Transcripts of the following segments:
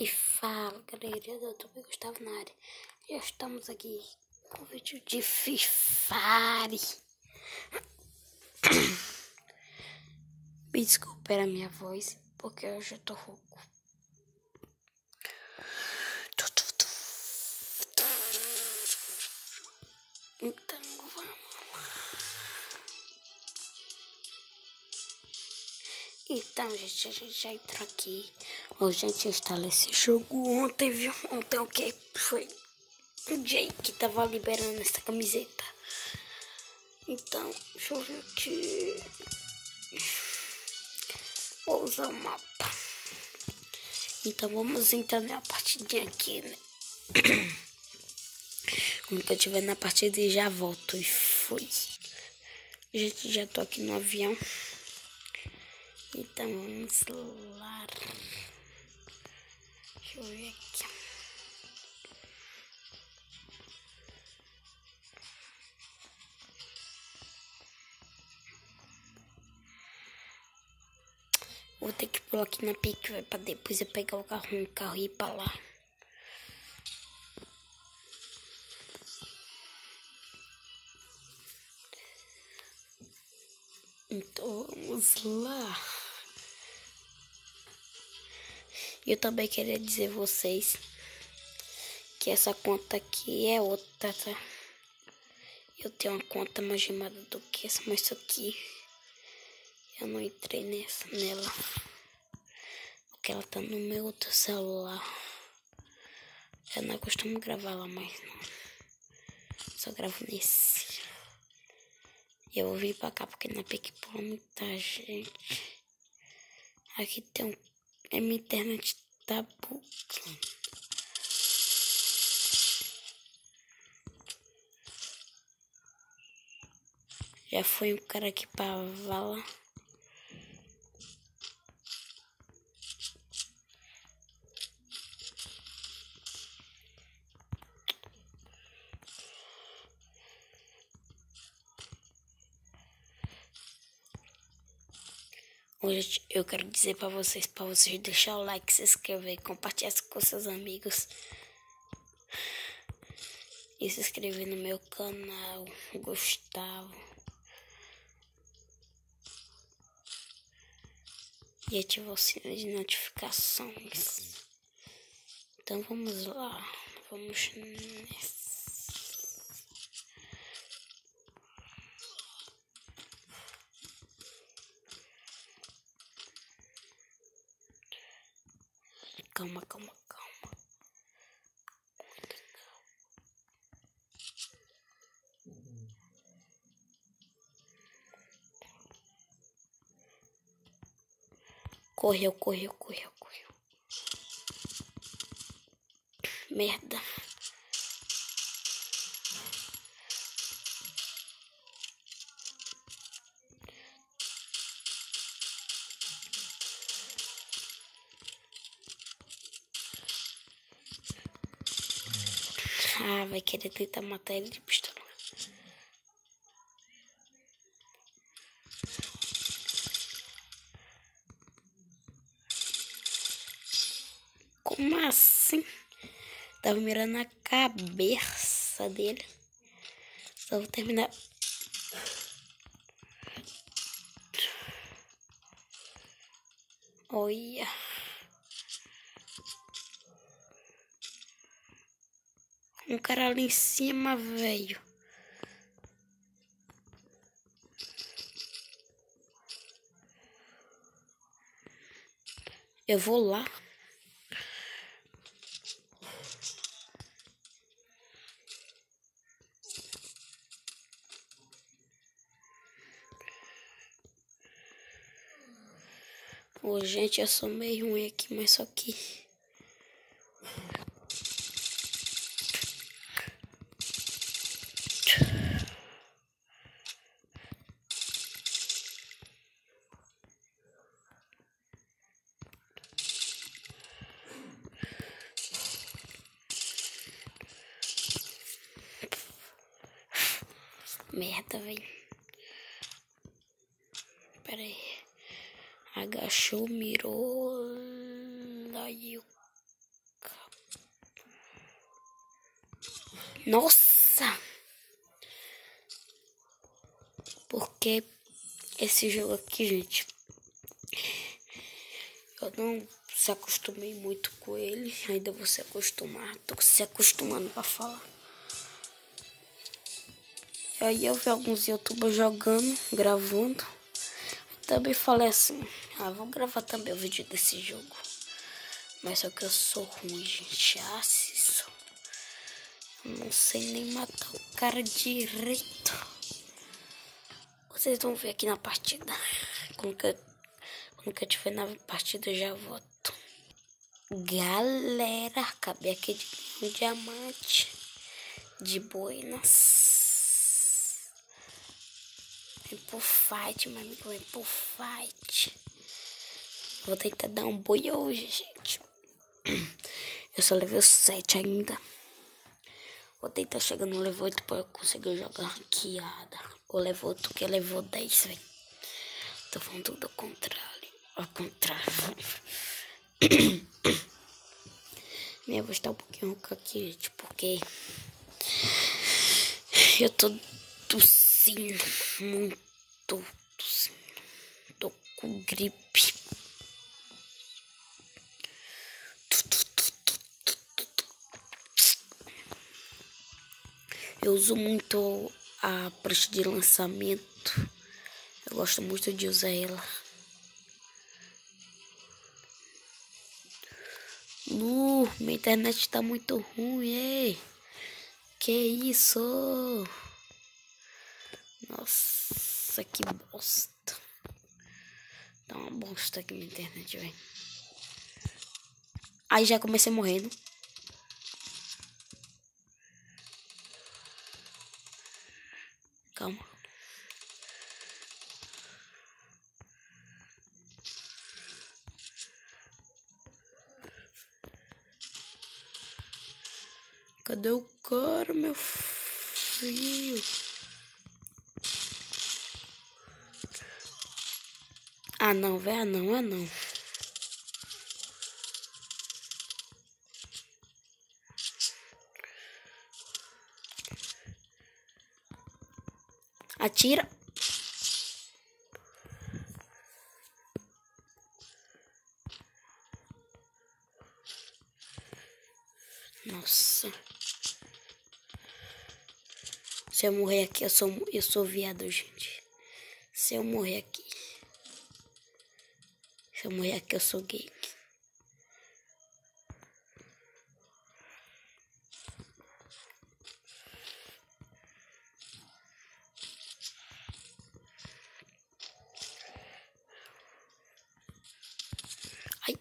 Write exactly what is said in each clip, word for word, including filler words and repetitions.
E fala, galera, eu tô bem, Gustavo na área. Já estamos aqui com o vídeo de Free Fire. Me desculpe pela minha voz, porque eu já tô rouco. Então vamos lá. Então, gente, a gente já entrou aqui. Hoje a gente instalou esse jogo ontem, viu? Ontem o que foi o Jay que tava liberando essa camiseta. Então, deixa eu ver aqui. Vou usar o mapa. Então vamos entrar na partidinha aqui, né? Quando eu estiver na partida já volto e fui. Gente, já tô aqui no avião. Então vamos lá. Deixa eu ver aqui. Vou ter que pular aqui na pique, vai pra depois eu pegar o carro, um carro e ir pra lá. Então vamos lá. Eu também queria dizer a vocês que essa conta aqui é outra, tá? Eu tenho uma conta mais gemada do que essa, mas isso aqui eu não entrei nessa, nela. Porque ela tá no meu outro celular. Eu não costumo gravar lá mais não. Só gravo nesse. E eu vou vir pra cá porque na pique pula muita gente. Aqui tem um... A minha internet tá bugando. Já foi um cara aqui pra vala. Hoje eu quero dizer pra vocês, pra vocês deixar o like, se inscrever, compartilhar com seus amigos. E se inscrever no meu canal, Gustavo. E ativar o sino de notificações. Então vamos lá, vamos nessa. Calma, calma, calma. Correu, correu, correu, correu. Merda. Ah, vai querer tentar matar ele de pistola. Como assim? Tava mirando na cabeça dele. Só vou terminar. Olha. Um cara ali em cima, velho. Eu vou lá. Ô, gente, eu sou meio ruim aqui, mas só que... Merda, velho. Pera aí. Agachou, mirou. Aí eu Nossa! Porque esse jogo aqui, gente, eu não se acostumei muito com ele. Ainda vou se acostumar. Tô se acostumando pra falar. E aí eu vi alguns youtubers jogando, gravando. Também falei assim, ah, vou gravar também o vídeo desse jogo. Mas só que eu sou ruim, gente. Ah, isso. Não sei nem matar o cara direito. Vocês vão ver aqui na partida. Quando que eu, quando que eu tiver na partida, eu já volto. Galera, acabei aqui de um diamante. De boinas. Vem pro fight, meu amigo. Vem pro fight. Vou tentar dar um boi hoje, gente. Eu sou level sete ainda. Vou tentar chegar no level oito pra eu conseguir jogar ranqueada. Ou level oito que é level dez, velho. Tô falando tudo ao contrário. Ao contrário. Minha voz tá um pouquinho rouca aqui, gente. Porque eu tô tossindo muito. Tossindo. Tô com gripe. Eu uso muito a prancha de lançamento. Eu gosto muito de usar ela. Nu, minha internet tá muito ruim, ei. Que isso? Nossa, que bosta. Tá uma bosta aqui minha internet, velho. Aí já comecei morrendo. Calma. Cadê o cara, meu filho? Ah, não, velho. Ah, não, ah, não. Atira. Nossa. Se eu morrer aqui, eu sou, eu sou viado, gente. Se eu morrer aqui. Se eu morrer aqui, eu sou gay. Ai.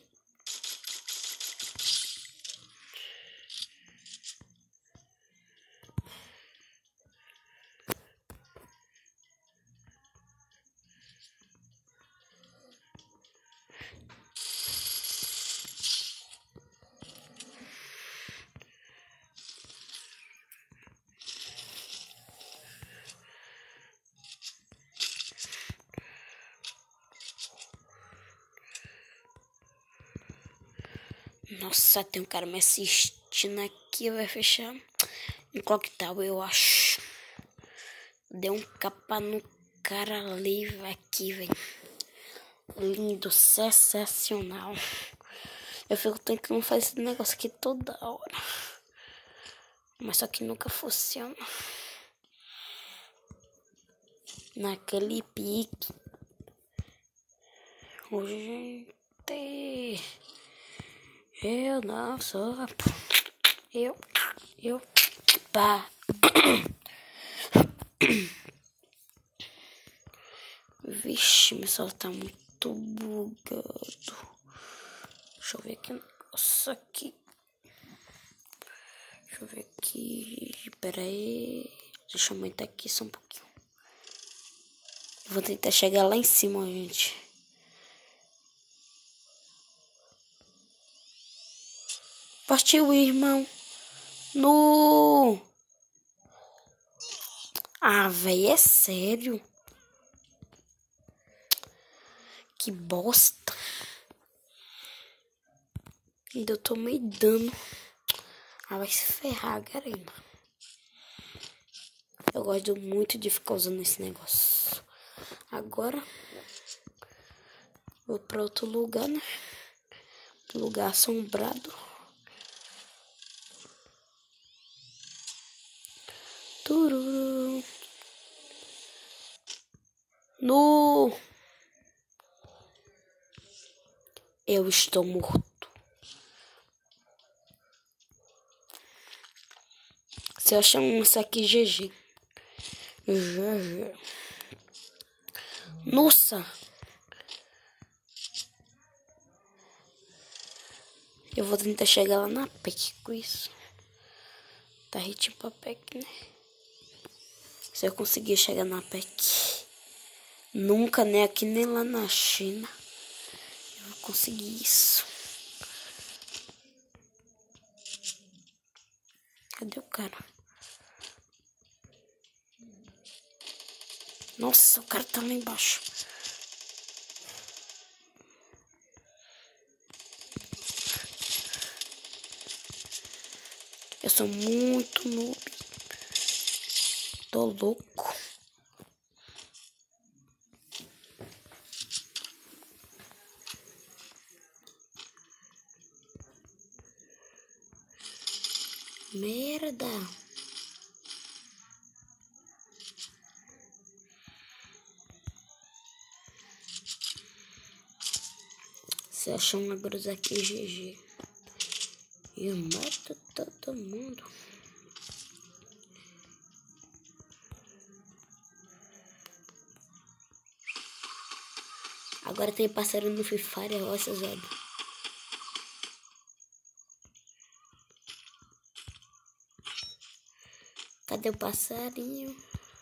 Nossa, tem um cara me assistindo aqui. Vai fechar em Clock Tower, eu acho. Deu um capa no cara ali, aqui, velho. Lindo, sensacional. Eu fico tentando fazer esse negócio aqui toda hora. Mas só que nunca funciona. Naquele pique. Gente. Eu não sou. Eu. Eu. Pá. Vixe, meu celular tá muito bugado. Deixa eu ver aqui um negócio aqui. Deixa eu ver aqui. Pera aí. Deixa eu aumentar aqui só um pouquinho. Eu vou tentar chegar lá em cima, gente. Partiu, irmão. No. Ah, velho, é sério. Que bosta. Ainda eu tomei dano. Ah, vai se ferrar, garota. Eu gosto muito de ficar usando esse negócio. Agora, vou pra outro lugar, né? Lugar assombrado. Tururu. No... Eu estou morto. Se eu achar um isso aqui, G G. G G. Nossa! Eu vou tentar chegar lá na P E C com isso. Tá ritmo pra P E C, né? Se eu conseguir chegar na P E C. Nunca, nem aqui, nem lá na China. Eu vou conseguir isso. Cadê o cara? Nossa, o cara tá lá embaixo. Eu sou muito noob. Tô louco. Merda. Se achar uma grosa aqui, G G. Eu mato todo mundo. Agora tem parceiro no Free Fire, olha essas olhos. Cadê o passarinho?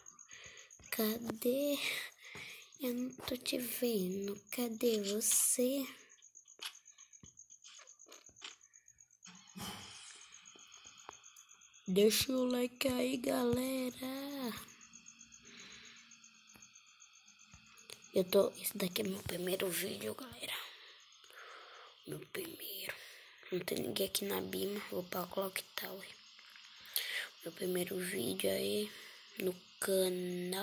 Cadê? Eu não tô te vendo. Cadê você? Deixa o like aí, galera. Eu tô... Esse daqui é meu primeiro vídeo, galera. Meu primeiro. Não tem ninguém aqui na Bima. Vou pra Clock Tower. Meu primeiro vídeo aí no canal.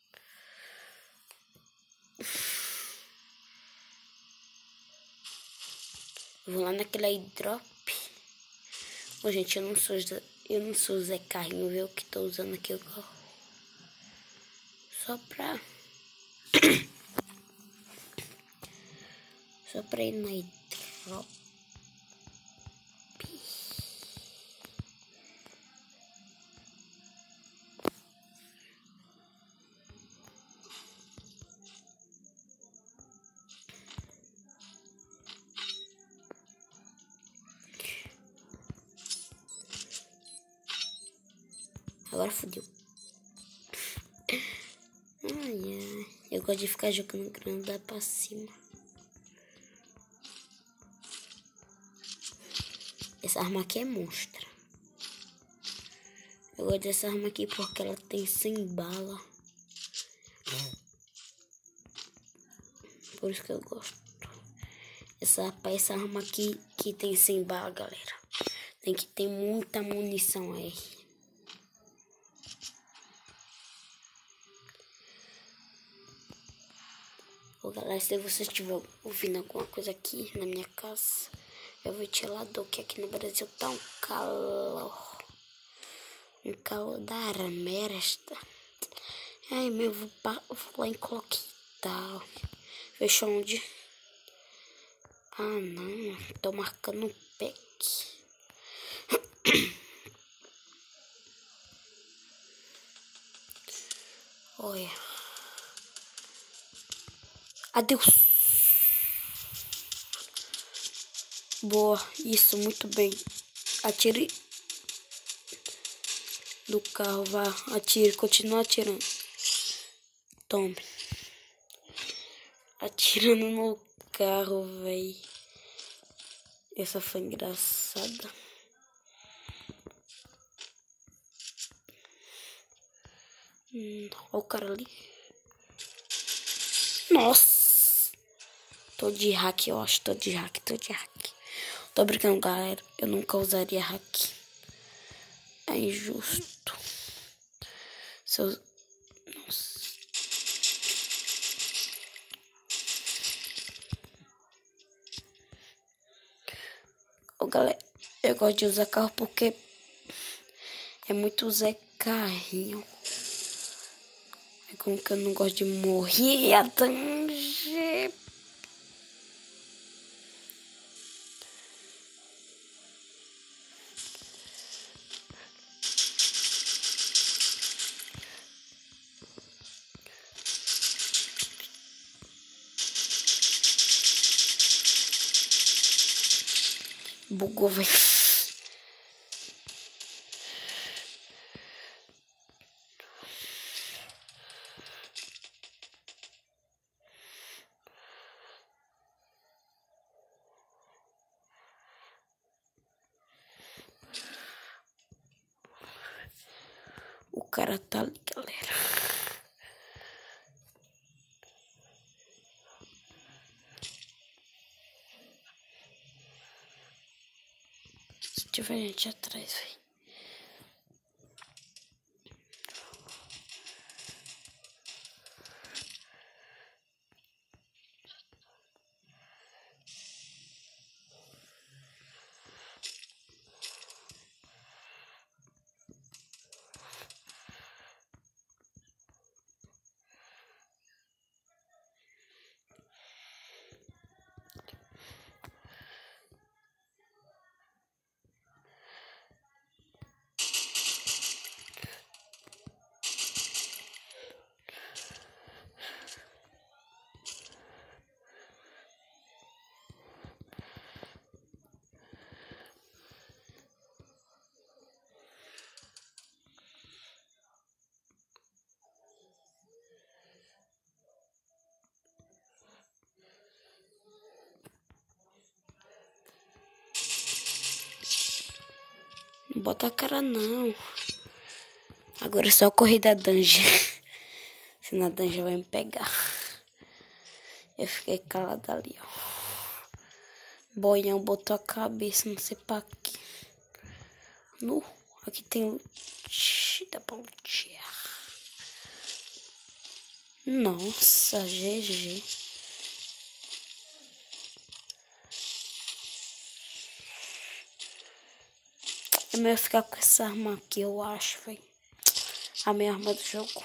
Vou lá naquele airdrop. Ô, gente, eu não sou eu não sou Zé Carrinho, viu? Que tô usando aqui o carro. Só pra Só pra ir no airdrop. Agora fodeu. Ai, ai. Eu gosto de ficar jogando grana pra cima. Essa arma aqui é monstra. Eu gosto dessa arma aqui porque ela tem cem bala. Por isso que eu gosto. Essa, essa arma aqui que tem cem bala, galera. Tem que ter muita munição aí. Ô, galera, se você estiver ouvindo alguma coisa aqui na minha casa, é o ventilador, que aqui no Brasil tá um calor. Um calor da merda. Ai, meu, vou, vou lá em Clock Tower. Fechou onde? Ah, não. Tô marcando o P E C. Olha. Adeus. Boa. Isso, muito bem. Atire do carro, vá. Atire, continua atirando. Tome. Atirando no carro, véi. Essa foi engraçada. Hum, olha o cara ali. Nossa. Tô de hack, eu acho. Tô de hack, tô de hack. Tô brincando, galera. Eu nunca usaria hack. É injusto. Seus... Nossa. Ô, galera, eu gosto de usar carro porque é muito usar carrinho. É como que eu não gosto de morrer a tange. Bugou, velho. O cara tá ali, galera. Se tiver gente atrás, velho. Não bota a cara, não. Agora é só correr da dungeon. Senão a dungeon vai me pegar. Eu fiquei calada ali, ó. Boião botou a cabeça, não sei pra quê. No, aqui tem loot. Dá pra lutear. Nossa, G G. É melhor ficar com essa arma aqui, eu acho, velho. A minha arma do jogo.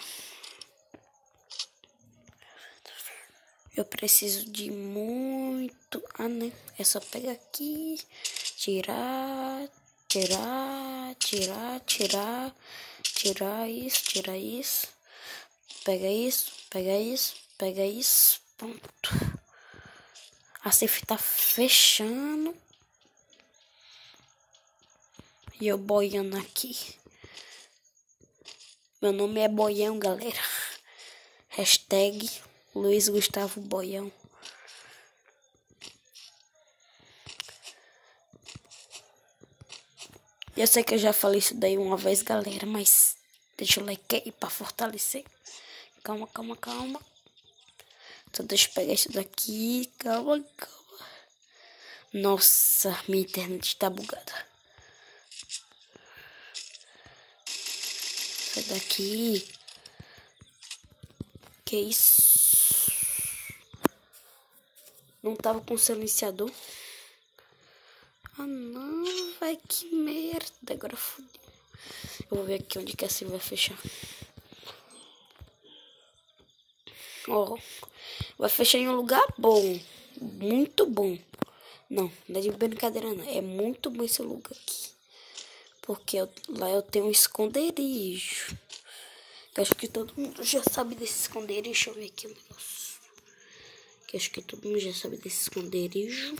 Eu preciso de muito... Ah, né? É só pegar aqui. Tirar... Tirar... Tirar... Tirar... Tirar isso... Tirar isso... Pega isso... Pega isso... Pega isso... Pronto. A safe tá fechando. E eu boiando aqui. Meu nome é Boião, galera. Hashtag Luiz Gustavo Boião. Eu sei que eu já falei isso daí uma vez, galera, mas deixa o like aí pra fortalecer. Calma, calma, calma. Só deixa eu pegar isso daqui. Calma, calma. Nossa, minha internet tá bugada. Sai daqui. Que isso? Não tava com silenciador. Ah, não, vai que merda. Agora fodeu. Eu vou ver aqui onde que assim vai fechar. Ó, vai fechar em um lugar bom. Muito bom. Não, não é de brincadeira não. É muito bom esse lugar aqui. Porque eu, lá eu tenho um esconderijo. Eu acho que todo mundo já sabe desse esconderijo. Deixa eu ver aqui o negócio. Que acho que todo mundo já sabe desse esconderijo.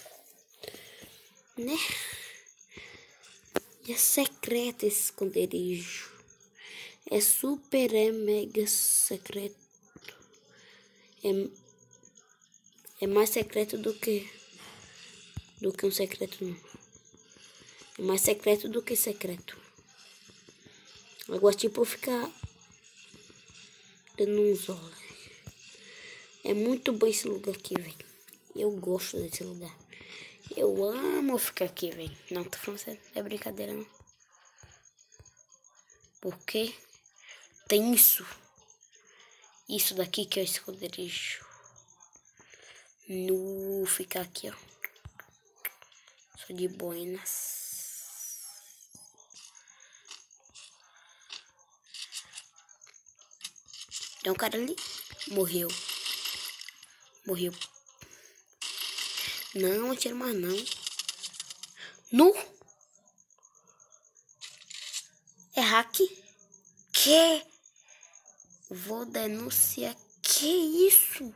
Né? E é secreto esse esconderijo. É super, é mega secreto. É, é mais secreto do que... Do que um secreto não. É mais secreto do que secreto. Agora tipo ficar... Dando uns olhos. É muito bom esse lugar aqui, velho. Eu gosto desse lugar. Eu amo ficar aqui, velho. Não, tô falando sério. É brincadeira, não. Por quê? Tem isso. Isso daqui que é o esconderijo. No ficar aqui, ó. Só de boinas. Tem um cara ali. Morreu. Morreu. Não, atira mais não. Nu. É hack? Que? Vou denunciar. Que isso?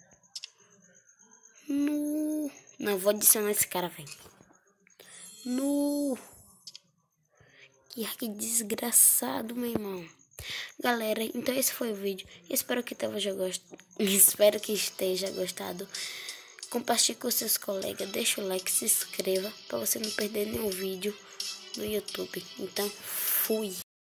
Nu. Não, vou adicionar esse cara, velho. Nu. Que hack desgraçado, meu irmão. Galera, então esse foi o vídeo. Espero que esteja gostado. Espero que esteja gostado. Compartilhe com seus colegas. Deixa o like, se inscreva para você não perder nenhum vídeo no YouTube. Então, fui.